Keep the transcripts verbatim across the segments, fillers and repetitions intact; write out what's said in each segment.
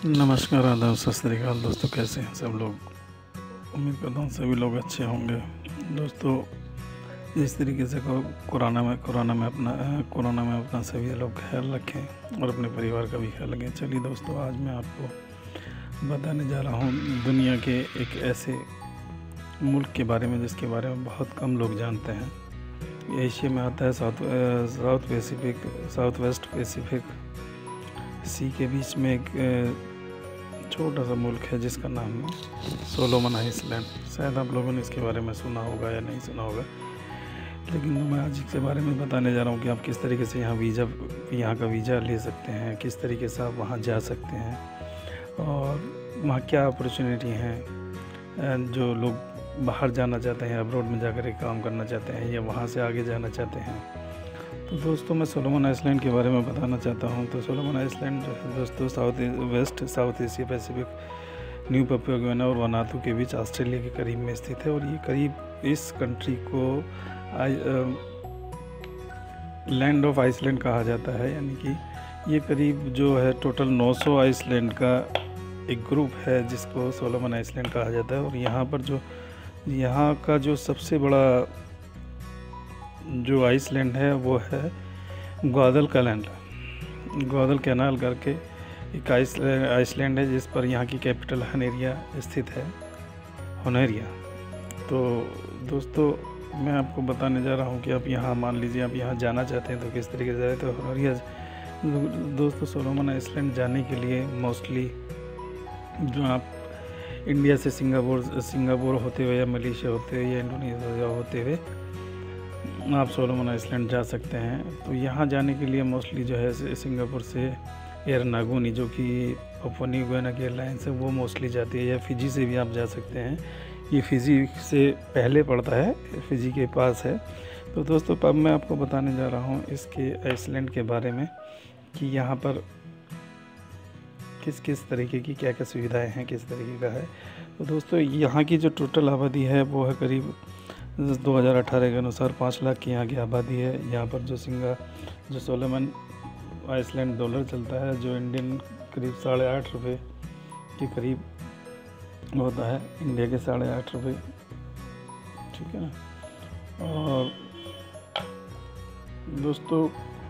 नमस्कार, आदाब, सत श्री अकाल दोस्तों। कैसे हैं सब लोग? उम्मीद करता हूँ सभी लोग अच्छे होंगे। दोस्तों, इस तरीके से को कोरोना में कोरोना में अपना कोरोना में अपना सभी लोग ख्याल रखें और अपने परिवार का भी ख्याल रखें। चलिए दोस्तों, आज मैं आपको बताने जा रहा हूँ दुनिया के एक ऐसे मुल्क के बारे में जिसके बारे में बहुत कम लोग जानते हैं। एशिया में आता है, south south pacific south west pacific sea के बीच में एक छोटा सा मुल्क है जिसका नाम है सोलोमन आइसलैंड। शायद आप लोगों ने इसके बारे में सुना होगा या नहीं सुना होगा, लेकिन मैं आज इसके बारे में बताने जा रहा हूँ कि आप किस तरीके से यहाँ वीज़ा यहाँ का वीज़ा ले सकते हैं, किस तरीके से आप वहाँ जा सकते हैं और वहाँ क्या अपॉर्चुनिटी हैं। जो लोग बाहर जाना चाहते हैं, अब्रॉड में जाकर एक काम करना चाहते हैं या वहाँ से आगे जाना चाहते हैं, तो दोस्तों मैं सोलोमन आइसलैंड के बारे में बताना चाहता हूँ। तो सोलोमन आइसलैंड जो है दोस्तों south west south Asia pacific new Papua Guinea और वनातू के बीच ऑस्ट्रेलिया के करीब में स्थित है। और ये करीब इस कंट्री को लैंड ऑफ आइसलैंड कहा जाता है, यानी कि ये करीब जो है टोटल नौ सौ आइसलैंड का एक ग्रुप है जिसको सोलोमन आइसलैंड कहा जाता है। और यहाँ पर जो यहाँ का जो सबसे बड़ा जो आइसलैंड है वो है ग्वादल कैनाल ग्वादल कैनाल करके एक आइसलैंड है जिस पर यहाँ की कैपिटल हनेरिया स्थित है, होनेरिया। तो दोस्तों मैं आपको बताने जा रहा हूँ कि आप यहाँ मान लीजिए आप यहाँ जाना चाहते हैं तो किस तरीके से जाए। तो होनेरिया दोस्तों सोलोमन आइसलैंड जाने के लिए मोस्टली जो आप इंडिया से सिंगापुर सिंगापुर होते हुए या मलेशिया होते हुए या इंडोनेशिया होते हुए आप सोलोमन आइसलैंड जा सकते हैं। तो यहाँ जाने के लिए मोस्टली जो है सिंगापुर से एयर नागोनी जो कि पपुआ न्यू गियाना की एयरलाइंस है वो मोस्टली जाती है, या फिजी से भी आप जा सकते हैं। ये फिजी से पहले पड़ता है, फिजी के पास है। तो दोस्तों अब मैं आपको बताने जा रहा हूँ इसके आइसलैंड के बारे में कि यहाँ पर किस किस तरीके की क्या क्या सुविधाएँ हैं, किस तरीके का है। तो दोस्तों यहाँ की जो टोटल आबादी है वो है करीब दो हज़ार अठारह के अनुसार पाँच लाख की यहाँ की आबादी है। यहाँ पर जो सिंगा जो सोलोमन आइसलैंड डॉलर चलता है जो इंडियन करीब साढ़े आठ रुपये के करीब होता है, इंडिया के साढ़े आठ रुपये, ठीक है ना। और दोस्तों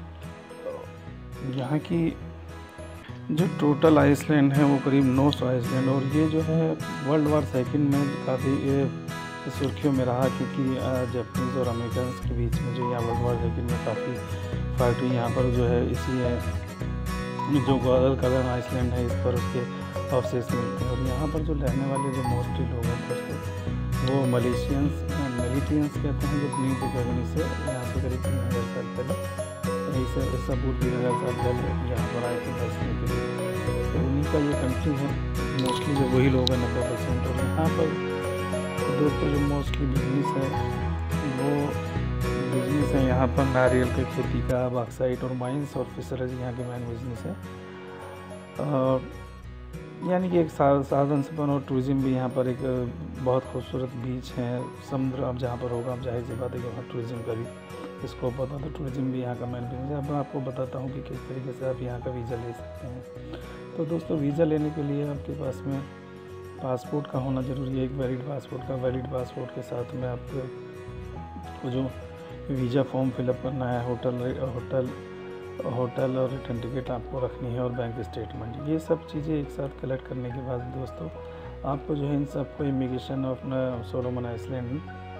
यहाँ की जो टोटल आइसलैंड है वो करीब नौ सौ आइसलैंड, और ये जो है वर्ल्ड वार सेकेंड में काफ़ी सुर्खियों में रहा, क्योंकि जापानीज़ और अमेरिकन के बीच में जो यहाँ वर्ल्ड वार सेकेंड में काफ़ी फाइट हुई। यहाँ पर जो है इसी है जो ग्वादल कैनाल आइसलैंड है इस पर उसके अवशेष मिलते हैं। और यहाँ पर जो रहने वाले जो मोस्टली लोग हैं दोस्तों वो मलेशियंस मिलिटियंस कहते हैं, जो न्यू पपुआ से यहाँ से करीब तीन हज़ार साल पहले यहीं से सबूत तीन हज़ार साल पहले यहाँ पर आए थे बसने के लिए। तो उन्हीं का ये कंट्री है, मोस्टली जो वही लोग हैं नब्बे परसेंट। और यहाँ पर दोस्तों जो मोस्टली बिजनेस है वो बिजनेस है यहाँ पर नारियल की खेती का, बॉक्साइट और माइंस और फिशरीज यहाँ के मेन बिजनेस है। और यानी कि एक साधन संपन्न और टूरिज़्म भी यहाँ पर एक बहुत खूबसूरत बीच है, समुद्र अब जहाँ पर होगा अब जाहिर सी बात है कि वहाँ टूरिज़्म का भी स्कोप होता है। तो टूरिज़्म भी यहाँ का मेन बिजनेस है। अब मैं आपको बताता हूँ कि किस तरीके से आप यहाँ का वीज़ा ले सकते हैं। तो दोस्तों वीज़ा लेने के लिए आपके पास में पासपोर्ट का होना ज़रूरी है, एक वैलिड पासपोर्ट का। वैलिड पासपोर्ट के साथ में आपको जो वीज़ा फॉर्म फिलअप करना है, होटल होटल होटल और रिटर्न टिकट आपको रखनी है और बैंक स्टेटमेंट, ये सब चीज़ें एक साथ कलेक्ट करने के बाद दोस्तों आपको जो है इन सबको इमिग्रेशन अपना सोलोमन आइसलैंड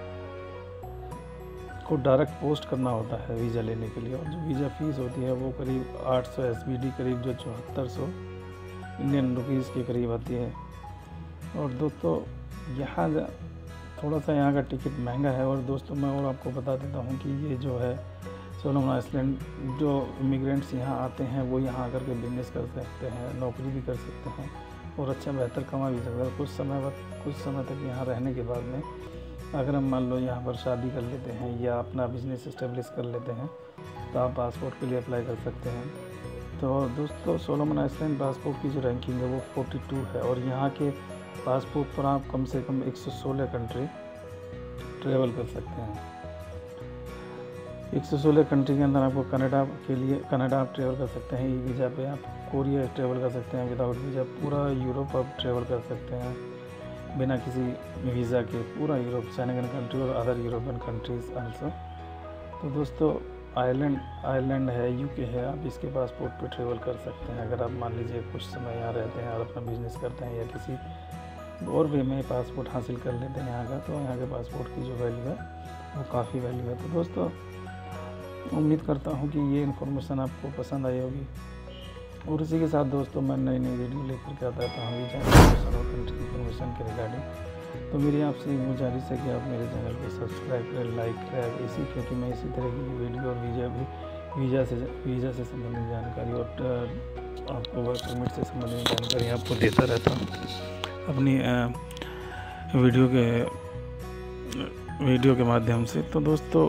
को डायरेक्ट पोस्ट करना होता है वीज़ा लेने के लिए। और जो वीज़ा फ़ीस होती है वो करीब आठ सौ एस बी डी करीब जो चौहत्तर सौ इंडियन रुपीज़ के करीब आती है। और दोस्तों यहाँ थोड़ा सा यहाँ का टिकट महंगा है। और दोस्तों मैं और आपको बता देता हूँ कि ये जो है सोलोमन आइसलैंड जो इमिग्रेंट्स यहाँ आते हैं वो यहाँ आकर के बिजनेस कर सकते हैं, नौकरी भी कर सकते हैं और अच्छा बेहतर कमा भी सकते हैं। कुछ समय वक्त कुछ समय तक यहाँ रहने के बाद में अगर हम मान लो यहाँ पर शादी कर लेते हैं या अपना बिजनेस इस्टेब्लिश कर लेते हैं तो आप पासपोर्ट के लिए अप्लाई कर सकते हैं। तो दोस्तों सोलोमन आइसलैंड पासपोर्ट की जो रैंकिंग है वो बयालीस है, और यहाँ के पासपोर्ट पर आप कम से कम एक सौ सोलह कंट्री ट्रेवल कर सकते हैं। एक सौ सोलह कंट्री के अंदर आपको कनाडा के लिए कनाडा आप ट्रेवल कर सकते हैं ई वीज़ा पे, आप कोरिया ट्रेवल कर सकते हैं विदाउट वीज़ा, पूरा यूरोप आप ट्रेवल कर सकते हैं बिना किसी वीज़ा के, पूरा यूरोप, शेंगन कंट्री और अदर यूरोपियन कंट्रीज़ आल्सो। तो दोस्तों आयरलैंड आयरलैंड है, यूके है, आप इसके पासपोर्ट पे ट्रेवल कर सकते हैं। अगर आप मान लीजिए कुछ समय यहाँ रहते हैं और अपना बिजनेस करते हैं या किसी और वे में पासपोर्ट हासिल कर लेते हैं यहाँ का, तो यहाँ के पासपोर्ट की जो वैल्यू है वो काफ़ी वैल्यू है। तो दोस्तों उम्मीद करता हूँ कि ये इन्फॉर्मेशन आपको पसंद आई होगी, और इसी के साथ दोस्तों मैं नई नई वीडियो लेकर के आता रहता हूँ इन्फॉर्मेशन और कंट्री इन्फॉर्मेशन के रिगार्डिंग। तो मेरी आपसे गुजारिश है कि आप मेरे चैनल को सब्सक्राइब करें, लाइक करें, इसी क्योंकि मैं इसी तरह की वीडियो और वीज़ा भी वीज़ा से वीज़ा से संबंधित जानकारी और आपको वर्क परमिट से संबंधित जानकारी आपको देता रहता हूँ अपनी वीडियो के वीडियो के माध्यम से। तो दोस्तों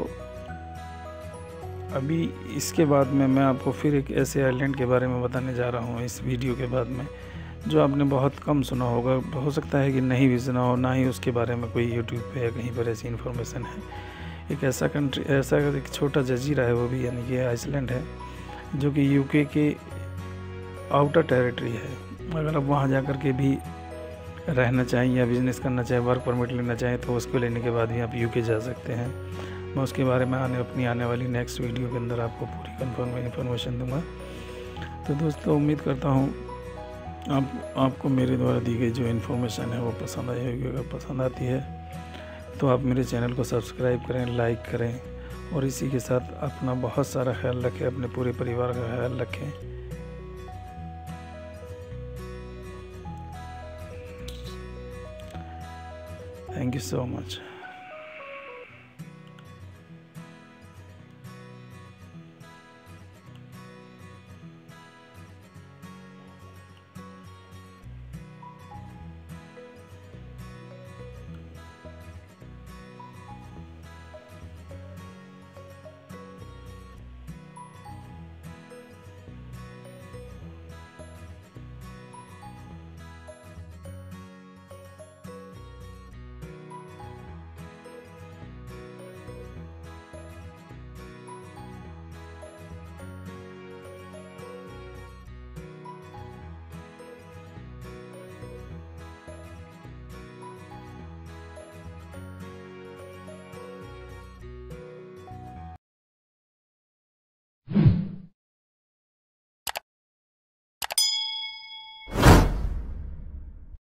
अभी इसके बाद में मैं आपको फिर एक ऐसे आइलैंड के बारे में बताने जा रहा हूँ इस वीडियो के बाद में, जो आपने बहुत कम सुना होगा, हो सकता है कि नहीं भी सुना हो, ना ही उसके बारे में कोई यूट्यूब पे या कहीं पर ऐसी इन्फॉर्मेशन है। एक ऐसा कंट्री, ऐसा एक छोटा जजीरा है वो भी, यानी कि आइसलैंड है, जो कि यूके के आउटर टेरिटरी है। अगर आप वहाँ जा कर के भी रहना चाहें या बिज़नेस करना चाहें, वर्क परमिट लेना चाहें, तो उसको लेने के बाद ही आप यूके जा सकते हैं। मैं उसके बारे में आने अपनी आने वाली नेक्स्ट वीडियो के अंदर आपको पूरी कन्फर्म इन्फॉर्मेशन दूंगा। तो दोस्तों उम्मीद करता हूँ आप आपको मेरे द्वारा दी गई जो इन्फॉर्मेशन है वो पसंद आई होगी। अगर पसंद आती है तो आप मेरे चैनल को सब्सक्राइब करें, लाइक करें, और इसी के साथ अपना बहुत सारा ख्याल रखें, अपने पूरे परिवार का ख्याल रखें। Thank you so much.